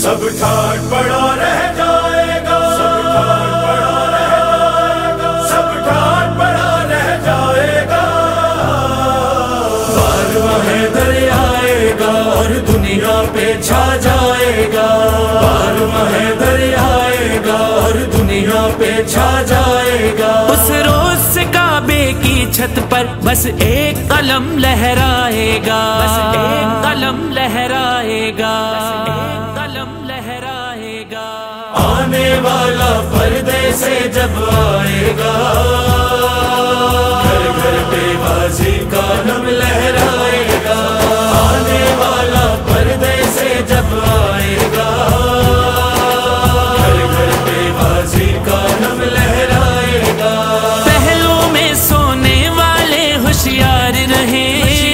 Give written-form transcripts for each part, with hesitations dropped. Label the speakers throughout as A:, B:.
A: سب ٹھاٹ پڑا رہ جائے گا، سب ٹھاٹ پڑا رہ جائے گا، سب ٹھاٹ پڑا رہ جائے گا۔ بارواں حیدر آئے گا اور دنیا پہ چھا جائے گا، بارواں حیدر آئے گا اور دنیا پہ چھا جائے گا۔
B: اس روز سے کعبے کی چھت پر بس ایک قلم لہرائے گا، بس ایک قلم لہرائے گا، ایک قلم لہرائے گا۔
A: آنے والا پردے سے جب آئے گا، گھر گھر پہ بازی کا نم لہرائے گا۔ آنے والا پردے سے جب آئے گا، گھر گھر پہ بازی کا نم لہرائے گا۔
B: پہلو میں سونے والے ہوشیار رہیں،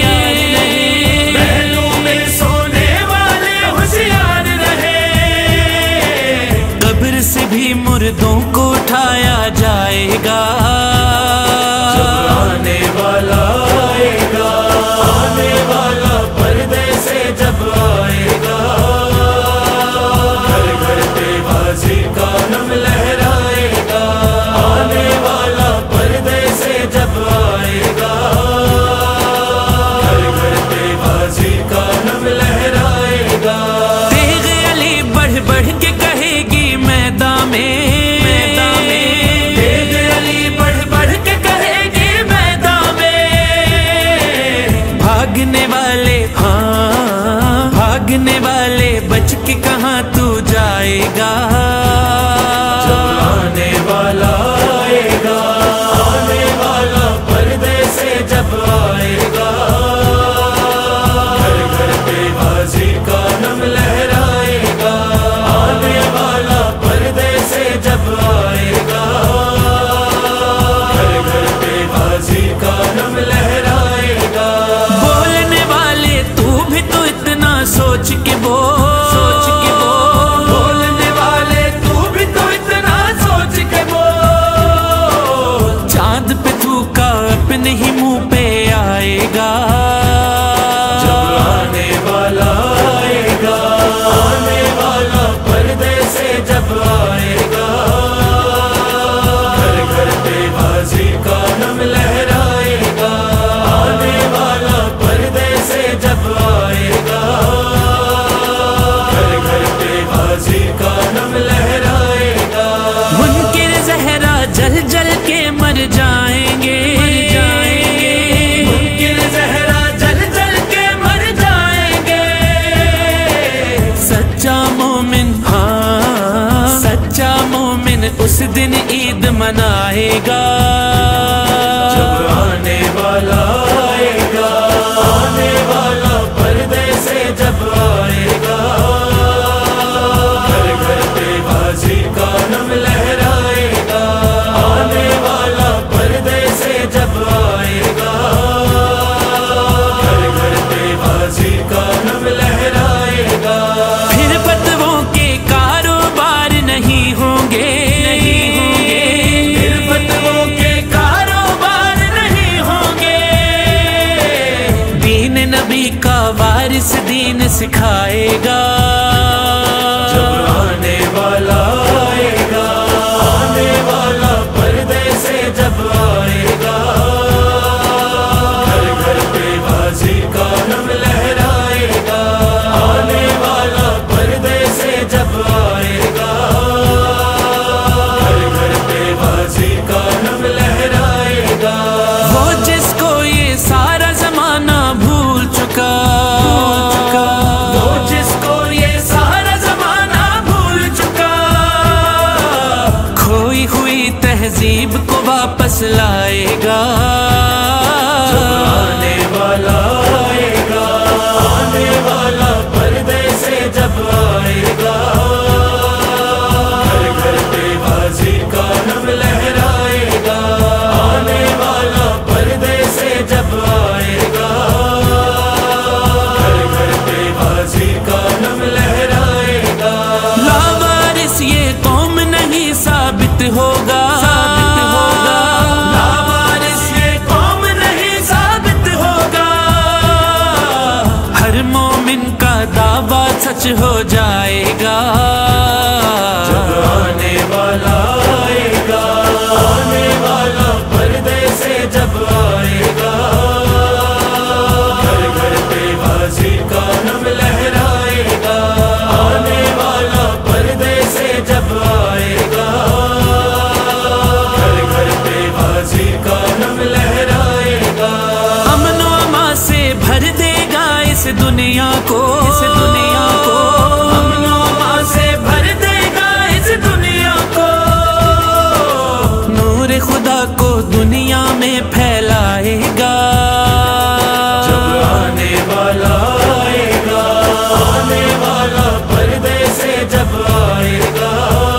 A: پہلو میں سونے والے ہوشیار رہیں۔
B: قبر سے بھی مردوں کو اٹھایا جائے گا،
A: جب آنے والا آئے گا، آنے والا پردے سے جب آئے گا، گھر گھر پہ بازی کا نم لہرائے گا۔ آنے والا پردے سے جب آئے گا، گھر گھر پہ بازی کا نم لہرائے گا۔
B: تیغ علی بڑھ بڑھ کے کہے گی میدان میں،
A: تیغ علی بڑھ بڑھ کے کہے گی میدان میں۔
B: بھاگنے والے ہاں بھاگنے والے بچ کے کہاں تو جائے گا،
A: جب آنے والا آئے گا، آنے والا پردے سے جب آئے گا، گھر گھر پہ بازی کا نم لہرائے گا۔ آنے والا پردے سے جب آئے گا، گھر گھر پہ بازی کا نم لہرائے گا۔
B: بولنے والے تو بھی تو اتنا سوچ کے سوچ کے
A: بولنے والے تو بھی تو اتنا سوچ کے بول۔
B: چاند پہ تھوکا اپنے ہی منہ پہ آئے گا،
A: جب آنے والا آئے گا، آنے والا پردے سے جب آئے گا، گھر گھر پہ بازی کا نم لہرائے گا۔ آنے والا پردے سے جب آئے گا، گھر گھر پہ بازی کا نم لہرائے گا۔
B: منکر زہرا جل جل کے مر جائیں گے،
A: منکر زہرا جل جل کے مر جائیں گے۔
B: سچا مومن ہاں سچا مومن اس دن عید منائے گا،
A: جب آنے والا آئے گا، آنے والا پردے سے جب آئے گا، گھر گھر پہ بازی کا نم لہرائے گا۔ آنے والا پردے سے جب آئے گا، گھر گھر پہ بازی کا نم لہرائے گا۔
B: پھر فتووں کے کاروبار نہیں ہوں گے،
A: پھر فتووں کے کاروبار نہیں ہوں گے۔
B: دین نبی کا وارث دین سکھائے گا،
A: جب آنے والا آئے گا، آنے والا پردے سے جب آئے گا، گھر گھر پہ بازی کا نم لہرائے گا۔ آنے والا پردے سے جب آئے گا، گھر گھر پہ بازی کا نم لہرائے گا۔
B: وہ جس کو یہ سارا زمانہ بھول چکا،
A: وہ جس کو یہ سارا زمانہ بھول چکا،
B: کھوئی ہوئی تہذیب کو واپس لائے گا،
A: جب آنے والا آئے گا، آنے والا پردے سے جب آئے گا، گھر گھر پہ بازی کا نم لہرائے گا۔ آنے والا پردے سے جب آئے گا، گھر گھر پہ بازی کا نم لہرائے گا۔
B: لاوارث یہ قوم نہیں ثابت ہوگا،
A: لاوارث یہ قوم نہیں ثابت ہوگا۔
B: ہر مومن کا دعویٰ سچ سچ ہو جائے گا،
A: جب آنے والا آئے گا، آنے والا پردے سے جب آئے گا، گھر گھر پہ بازی کا نم لہرائے گا، آنے والا پردے سے جب آئے گا، گھر گھر پہ بازی کا نم لہرائے گا،
B: امن و امان سے بھر دے گا اس دنیا کو، اس دنیا کو امن و امان سے بھر دے گا اس دنیا کو، نور خدا کو دنیا میں پھیلائے گا،
A: جب آنے والا آئے گا، آنے والا پردے سے جب آئے گا،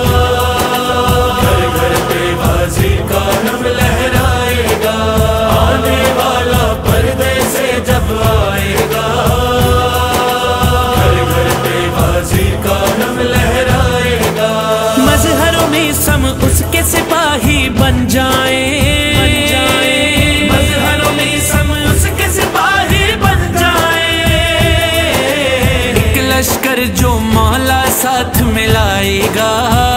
A: گھر گھر پہ بازی کا نم لہرائے گا، آنے والا پردے سے جب آئے گا، گھر گھر پہ بازی کا نم لہرائے گا،
B: مظہروں میں سم اس کے سپاہی بن جائیں، مظہروں میں سم اس کے سپاہی بن جائیں، ایک لشکر جو مولا ساتھ ملائے گا،